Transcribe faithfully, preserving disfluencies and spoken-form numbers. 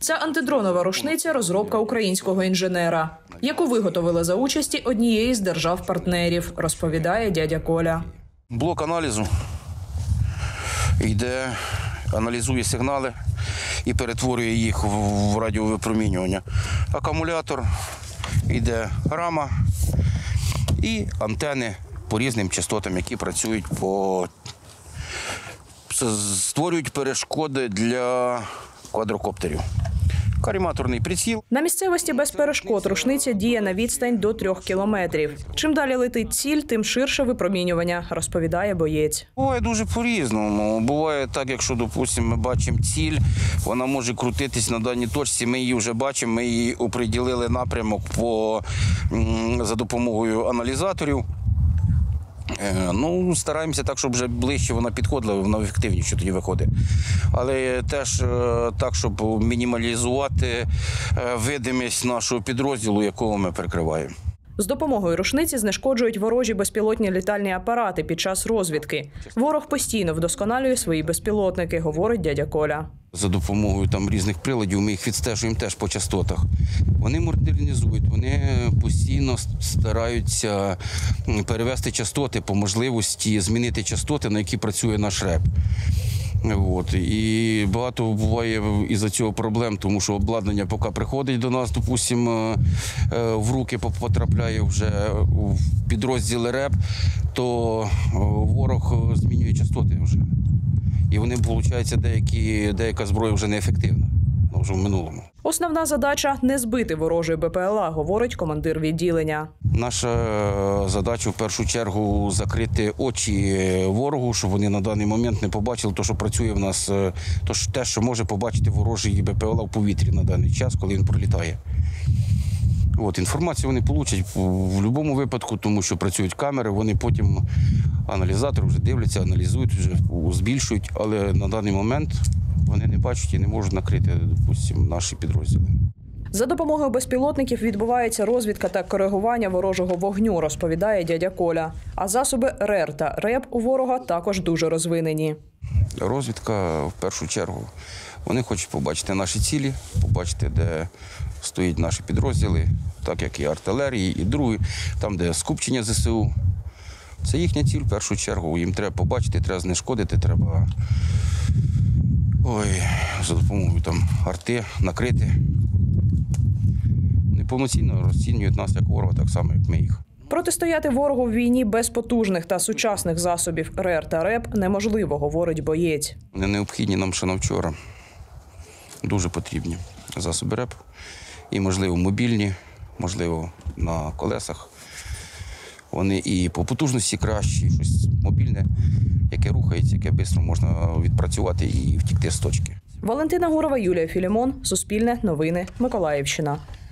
Ця антидронова рушниця – розробка українського інженера, яку виготовили за участі однієї з держав-партнерів, розповідає дядя Коля. Блок аналізу йде, аналізує сигнали і перетворює їх в радіовипромінювання. Акумулятор йде рама і антени по різним частотам, які працюють по створюють перешкоди для квадрокоптерів. Каріматорний приціл. На місцевості без перешкод рушниця діє на відстань до трьох кілометрів. Чим далі летить ціль, тим ширше випромінювання, розповідає боєць. Буває дуже по-різному. Буває так, якщо, допустимо, ми бачимо ціль, вона може крутитись на даній точці, ми її вже бачимо, ми її оприділили напрямок по, за допомогою аналізаторів. Ну, стараємося так, щоб вже ближче вона підходила, вона ефективніше тоді виходить. Але теж так, щоб мінімалізувати видимість нашого підрозділу, якого ми прикриваємо. З допомогою рушниці знешкоджують ворожі безпілотні літальні апарати під час розвідки. Ворог постійно вдосконалює свої безпілотники, говорить дядя Коля. За допомогою там різних приладів ми їх відстежуємо теж по частотах. Вони модернізують, вони постійно стараються перевести частоти по можливості, змінити частоти, на які працює наш РЕП. От. І багато буває із-за цього проблем, тому що обладнання, поки приходить до нас, допустимо, в руки потрапляє вже в підрозділ РЕП, то ворог змінює частоти вже. І вони, виходить, деякі, деяка зброя вже неефективна, вже в минулому. Основна задача – не збити ворожий БПЛА, говорить командир відділення. Наша задача в першу чергу закрити очі ворогу, щоб вони на даний момент не побачили те, що працює в нас, те, що може побачити ворожий БПЛА в повітрі на даний час, коли він пролітає. От, інформацію вони отримують в будь-якому випадку, тому що працюють камери, вони потім, аналізатори вже дивляться, аналізують, вже збільшують, але на даний момент вони не бачать і не можуть накрити, допустимо, наші підрозділи. За допомогою безпілотників відбувається розвідка та коригування ворожого вогню, розповідає дядя Коля. А засоби РЕР та РЕП у ворога також дуже розвинені. Розвідка, в першу чергу, вони хочуть побачити наші цілі, побачити, де стоять наші підрозділи, так як і артилерії, і другі, там, де скупчення ЗСУ. Це їхня ціль, в першу чергу. Їм треба побачити, треба знешкодити, треба ой, за допомогою там, арти накрити. Вони повноцінно розцінюють нас як ворога, так само, як ми їх. Протистояти ворогу в війні без потужних та сучасних засобів РЕР та РЕП неможливо, говорить боєць. Вони необхідні нам ще на вчора. Дуже потрібні засоби РЕП. І, можливо, мобільні, можливо, на колесах. Вони і по потужності кращі, щось мобільне, яке рухається, яке швидко можна відпрацювати і втікти з точки. Валентина Гурова, Юлія Філімон, Суспільне, Новини, Миколаївщина.